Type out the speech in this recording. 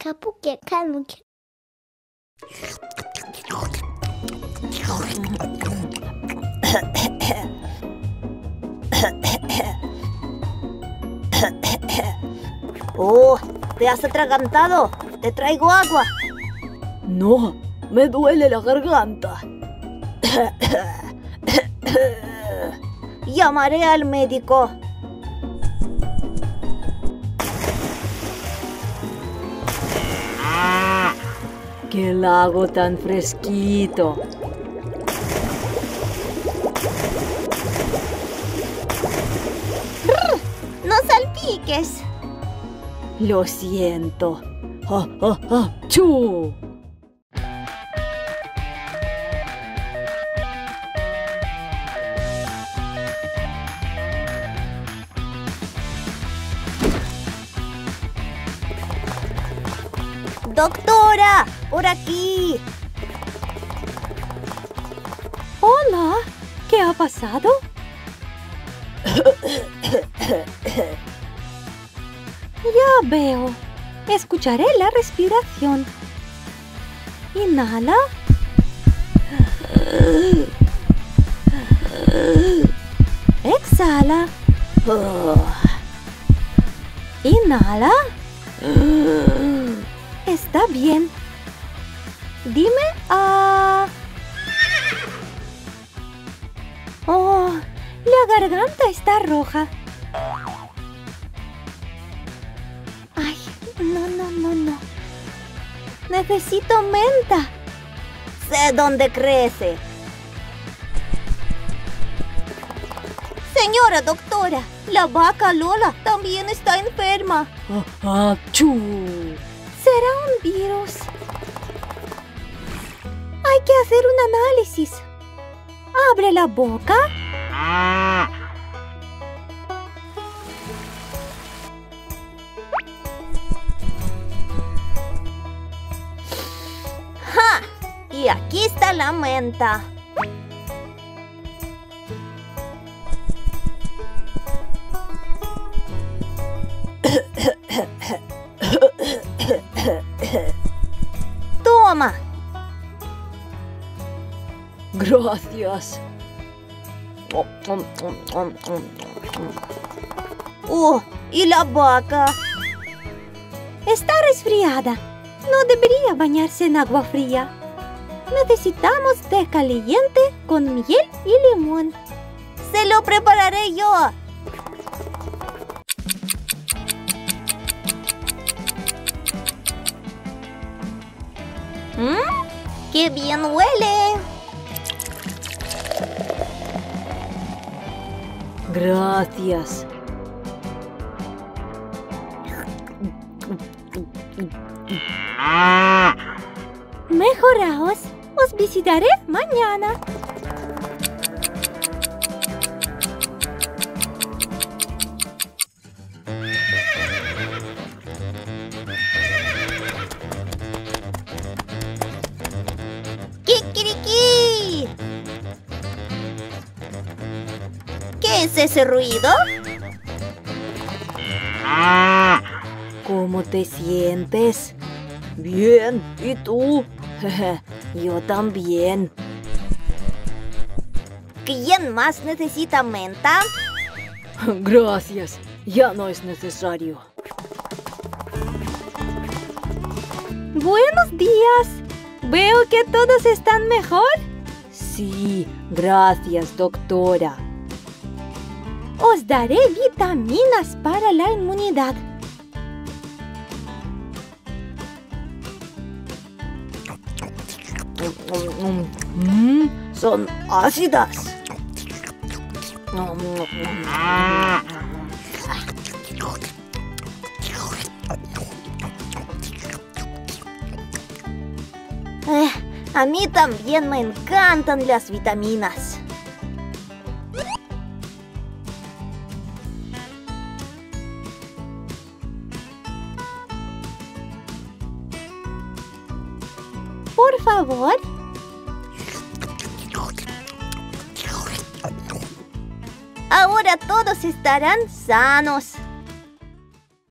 가볼게, 가볼게. Oh, ¿te has atragantado? Te traigo agua. No, me duele la garganta. Llamaré al médico. ¡Qué lago tan fresquito! ¡No salpiques! Lo siento. ¡Chu! ¡Doctora! ¡Por aquí! Hola, ¿qué ha pasado? Ya veo. Escucharé la respiración. Inhala. Exhala. Inhala. Está bien. Dime Oh, la garganta está roja. Ay, no. Necesito menta. Sé dónde crece. Señora doctora, la vaca Lola también está enferma. ¡Chu! ¿Será un virus? Hay que hacer un análisis. Abre la boca. ¡Ja! Y aquí está la menta. Toma. Gracias. ¿Y la vaca? Está resfriada. No debería bañarse en agua fría. Necesitamos té caliente con miel y limón. ¡Se lo prepararé yo! ¡Qué bien huele! Gracias. Mejoraos. Os visitaré mañana. ¡Kikiriki! ¿Qué es ese ruido? ¿Cómo te sientes? Bien, ¿y tú? Yo también. ¿Quién más necesita menta? Gracias, ya no es necesario. Buenos días. Veo que todos están mejor. Sí, gracias, doctora. Os daré vitaminas para la inmunidad. Son ácidas. A mí también me encantan las vitaminas. Por favor. Ahora todos estarán sanos.